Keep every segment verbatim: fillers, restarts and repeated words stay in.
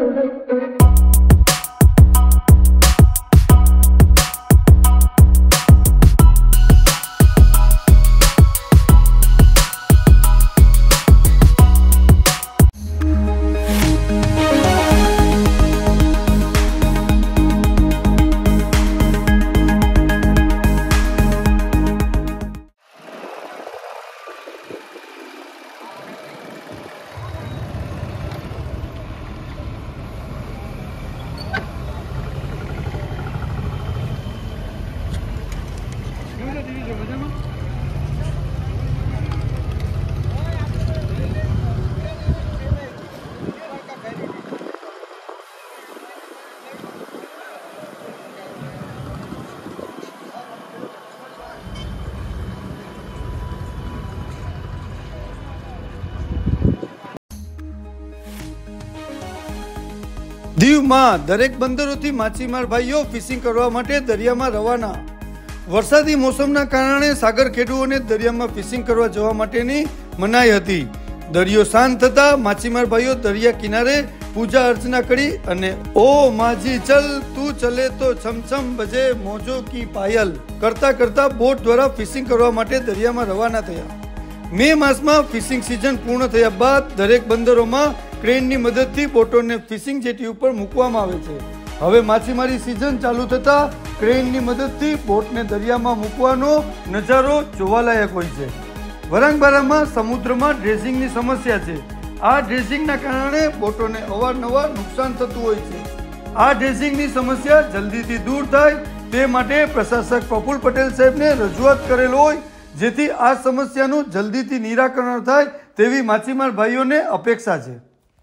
દીવમાં દરેક બંદરોથી માછીમાર ભાઈઓ ફિશિંગ કરવા માટે દરિયામાં રવાના। વરસાદી મોસમના કારણે સાગર ખેડૂઓને દરિયામાં ફિશિંગ કરવા જવા માટેની મનાઈ હતી। દરિયો શાંત થતા માછીમાર ભાઈઓ દરિયા કિનારે પૂજા અર્ચના કરી અને ઓ માજી ચલ તું ચલે તો છમછમ બજે મોજો કી પાયલ કરતા કરતા બોટ દ્વારા ફિશિંગ કરવા માટે દરિયામાં રવાના થયા। મે માસમાં ફિશિંગ સિઝન પૂર્ણ થયા બાદ દરેક બંદરોમાં ક્રેનની મદદથી બોટોને ફિશિંગ જેટી ઉપર મૂકવામાં આવે છે। હવે માછીમારી સિઝન ચાલુ થતા ક્રેનની મદદથી બોટને દરિયામાં મૂકવાનો નજારો જોવાલાયક હોય છે। વરાંગબારામાં સમુદ્રમાં ડ્રેજિંગની સમસ્યા છે। આ ડ્રેજિંગના કારણે બોટોને અવારનવાર નુકસાન થતું હોય છે। આ ડ્રેજિંગની સમસ્યા જલ્દીથી દૂર થાય તે માટે પ્રશાસક પ્રફુલ પટેલ સાહેબને રજૂઆત કરેલ હોય જેથી આ સમસ્યાનું જલ્દીથી નિરાકરણ થાય તેવી માછીમાર ભાઈઓને અપેક્ષા છે।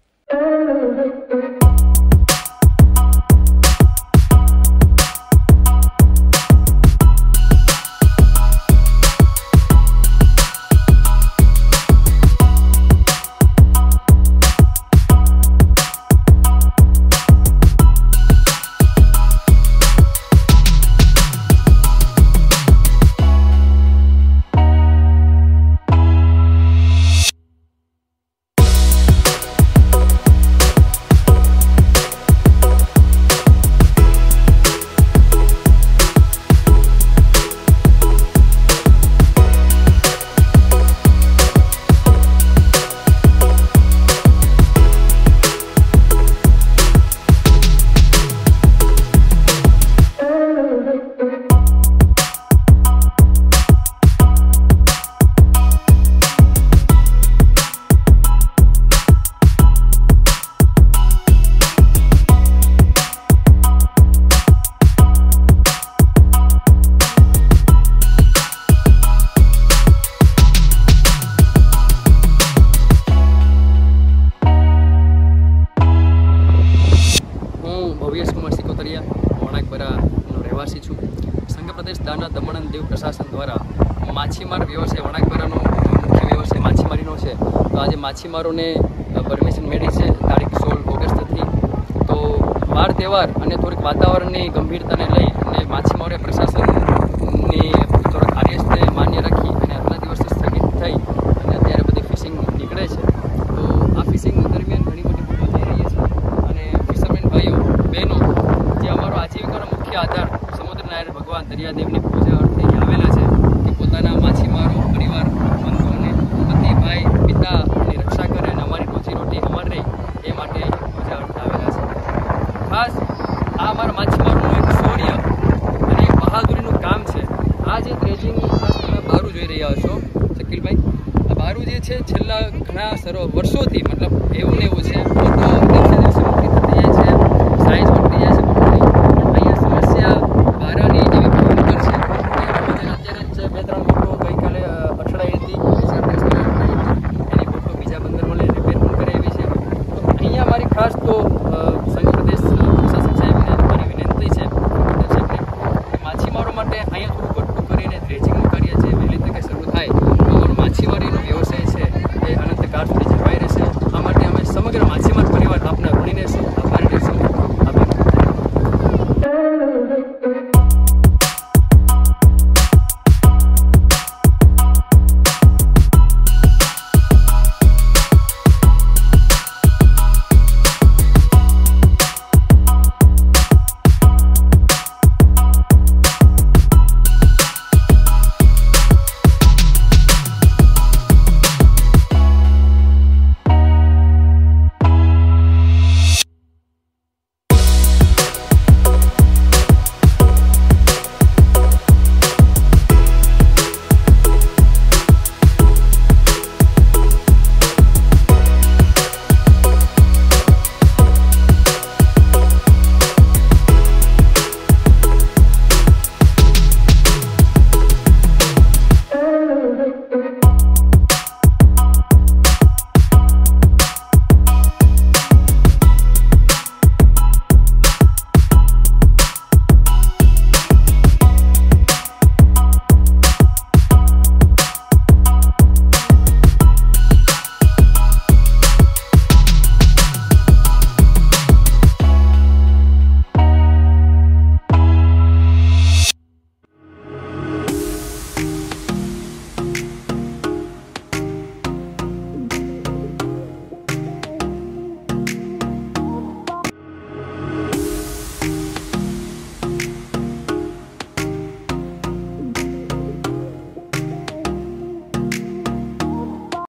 વણાકબરાનો રહેવાસી છું। સંઘ પ્રદેશ દાના દમણ અને દીવ પ્રશાસન દ્વારા માછીમાર વ્યવસાય વણાકબરાનો મુખ્ય વ્યવસાય માછીમારીનો છે। તો આજે માછીમારોને પરમિશન મળી છે તારીખ સોળ ઓગસ્ટથી। તો વાર તહેવાર અને થોડીક વાતાવરણની ગંભીરતાને લઈ અને માછીમારોએ પ્રશાસનની થોડાક આદેશને માન્ય રાખી અને આટલા દિવસ સ્થગિત થઈ અને અત્યારે બધી ફિશિંગ નીકળે છે। તો આ ફિશિંગ દરમિયાન ઘણી બધી ભૂલો થઈ રહી છે અને ફિશરમેન ભાઈઓ બહેનો જે અમારો આજીવિકાનો મુખ્ય આધાર સમુદ્ર નારાયણ ભગવાન દરિયાદેવની પૂજા અર્થે આવેલા છે કે પોતાના માછીમારો પરિવાર બંધુઓને પતિ ભાઈ પિતાની રક્ષા કરે અને અમારી રોજીરોટી અમર રહે એ માટે પૂજા અર્થે આવેલા છે। ખાસ આ અમારા માછીમારોનું એક શૌર્ય અને એક બહાદુરીનું કામ છે। આ જે ડ્રેજિંગ ખાસ તમે બારું જોઈ રહ્યા છો શકીલભાઈ, આ બારું જે છે છેલ્લા ઘણા સરો વર્ષોથી મતલબ એવું ને એવું છે, લોકો દિવસે દિવસે મુક્તિ થતી જાય છે, સાઇઝ વધતી જાય છે બોટની, પણ અહીંયા સમસ્યા બારાની એવી ભયંકર છે કે અત્યારે જ બે ત્રણ બોટો ગઈકાલે અથડાઈ હતી, એની બોટો બીજા બંદરમાં લઈ રિપેર પણ કરાવી છે। તો અહીંયા મારી ખાસ તો